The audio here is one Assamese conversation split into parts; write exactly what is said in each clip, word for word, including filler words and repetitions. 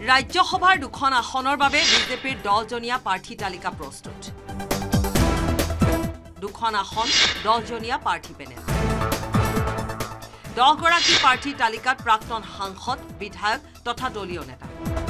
ৰাজ্যসভাৰ দুখন আসনৰ বাবে বিজেপিৰ দহজনীয়া প্ৰাৰ্থী তালিকা প্ৰস্তুত দুখন আসন দহজনীয়া প্ৰাৰ্থী পেনেল দহগৰাকী প্ৰাৰ্থী তালিকাত প্ৰাক্তন সাংসদ বিধায়ক তথা দলীয় নেতা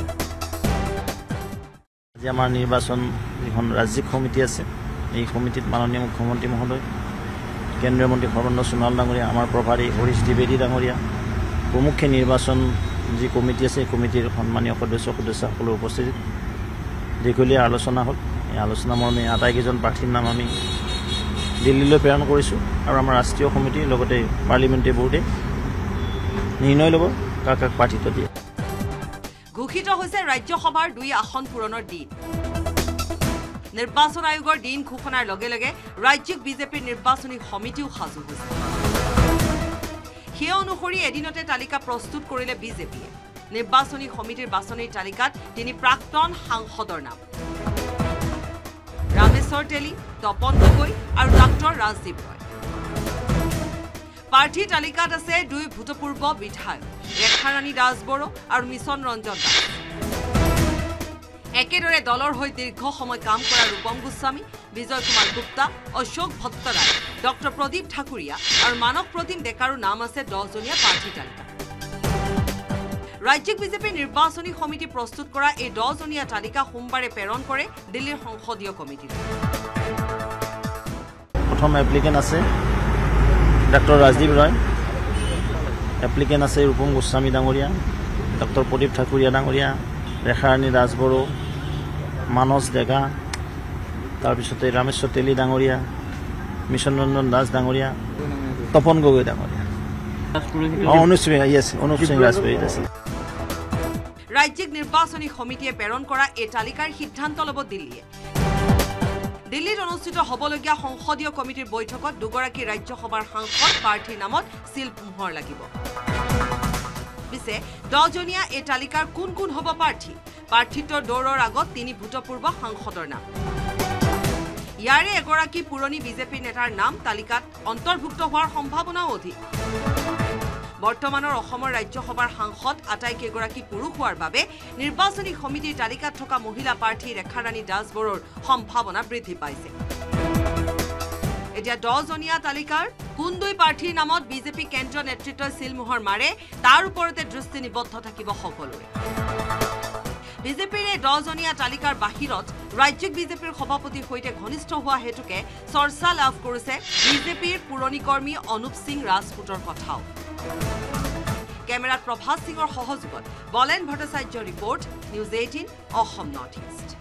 আজি আমাৰ নিৰ্বাচন এখন ৰাজ্যিক সমিতি আছে এই সমিতিত মাননীয় মুখ্যমন্ত্ৰী মহোদয় কেন্দ্ৰীয় মন্ত্ৰী সৰ্বানন্দ সোণোৱাল ডাঙৰীয়া আমাৰ প্ৰভাৰী হৰিশ দ্বিবেদী ডাঙৰীয়া প্ৰমুখ্য নিৰ্বাচন যি কমিটি আছে এই কমিটিৰ সন্মানীয় সদস্য সদস্য সকলো উপস্থিত দীঘলীয়া আলোচনা হ'ল এই আলোচনা মৰ্মে আটাইকেইজন প্ৰাৰ্থীৰ নাম আমি দিল্লীলৈ প্ৰেৰণ কৰিছোঁ আৰু আমাৰ ৰাষ্ট্ৰীয় সমিতি লগতে পাৰ্লিমেণ্টাৰী বোৰ্ডে নিৰ্ণয় ল'ব কাক কাক প্ৰাৰ্থিত্ব দিয়ে ঘোষিত হৈছে ৰাজ্যসভাৰ দুই আসন পূৰণৰ দিন নিৰ্বাচন আয়োগৰ দিন ঘোষণাৰ লগে লগে ৰাজ্যিক বিজেপিৰ নিৰ্বাচনী সমিতিও সাজু হৈছে সেই অনুসৰি এদিনতে তালিকা প্ৰস্তুত কৰিলে বিজেপিয়ে নিৰ্বাচনী সমিতিৰ বাছনিৰ তালিকাত তিনি প্ৰাক্তন সাংসদৰ নাম ৰামেশ্বৰ তেলী তপন গগৈ আৰু ডাক্তৰ ৰাজদীপ ৰয় প্ৰাৰ্থী তালিকাত আছে দুই ভূতপূৰ্ব বিধায়ক ৰেখাৰাণী দাসবড়ো আৰু মিছন ৰঞ্জন দাস একেদৰে দলৰ হৈ দীৰ্ঘ সময় কাম কৰা ৰূপম গোস্বামী বিজয় কুমাৰ গুপ্তা অশোক ভট্টৰায় ডক্টৰ প্ৰদীপ ঠাকুৰীয়া আৰু মানৱ প্ৰতিম ডেকাৰো নাম আছে দহজনীয়া প্ৰাৰ্থী তালিকা ৰাজ্যিক বিজেপিৰ নিৰ্বাচনী সমিতি প্ৰস্তুত কৰা এই দহজনীয়া তালিকা সোমবাৰে প্ৰেৰণ কৰে দিল্লীৰ সংসদীয় কমিটিত প্ৰথম এপ্লিকেণ্ট আছে ডক্টৰ ৰাজদীপ ৰয় এপ্লিকেণ্ট আছে ৰূপম গোস্বামী ডাঙৰীয়া ডক্টৰ প্ৰদীপ ঠাকুৰীয়া ডাঙৰীয়া ৰেখাৰাণী দাসবড়ো মানস ডেকা তাৰপিছতে ৰামেশ্বৰ তেলী ডাঙৰীয়া মিছন ৰঞ্জন দাস ডাঙৰীয়া তপন গগৈ ডাঙৰীয়া ৰাজ্যিক নিৰ্বাচনী সমিতিয়ে প্ৰেৰণ কৰা এই তালিকাৰ সিদ্ধান্ত ল'ব দিল্লীয়ে দিল্লীত অনুষ্ঠিত হ'বলগীয়া সংসদীয় কমিটিৰ বৈঠকত দুগৰাকী ৰাজ্যসভাৰ সাংসদ প্ৰাৰ্থীৰ নামত চিল মোহৰ লাগিব পিছে দহজনীয়া এই তালিকাৰ কোন কোন হ'ব প্ৰাৰ্থী প্ৰাৰ্থিত্বৰ দৌৰৰ আগত তিনি ভূতপূৰ্ব সাংসদৰ নাম ইয়াৰে এগৰাকী পুৰণি বিজেপি নেতাৰ নাম তালিকাত অন্তৰ্ভুক্ত হোৱাৰ সম্ভাৱনাও অধিক বৰ্তমানৰ অসমৰ ৰাজ্যসভাৰ সাংসদ আটাইকেইগৰাকী পুৰুষ হোৱাৰ বাবে নিৰ্বাচনী সমিতিৰ তালিকাত থকা মহিলা প্ৰাৰ্থী ৰেখাৰাণী দাসবড়োৰ সম্ভাৱনা বৃদ্ধি পাইছে এতিয়া দহজনীয়া তালিকাৰ কোন দুই প্ৰাৰ্থীৰ নামত বিজেপি কেন্দ্ৰীয় নেতৃত্বই চিলমোহৰ মাৰে তাৰ ওপৰতে দৃষ্টি নিবদ্ধ থাকিব সকলোৰে বিজেপিৰ এই দহজনীয়া তালিকাৰ বাহিৰত ৰাজ্যিক বিজেপিৰ সভাপতিৰ সৈতে ঘনিষ্ঠ হোৱা হেতুকে চৰ্চা লাভ কৰিছে বিজেপিৰ পুৰণি কৰ্মী অনুপ সিং ৰাজপুতৰ কথাও কেমেৰাত প্ৰভাত সিঙৰ সহযোগত Bolen Bhattacharya report news eighteen Assam north east